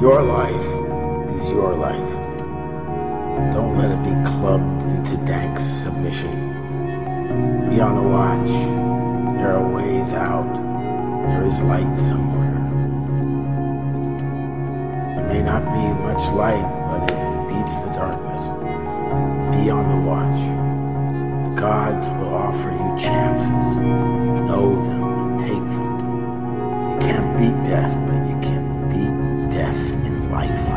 Your life is your life. Don't let it be clubbed into dank submission. Be on the watch. There are ways out. There is light somewhere. It may not be much light, but it beats the darkness. Be on the watch. The gods will offer you chances. Know them. Take them. You can't beat death, but you can beat death in life.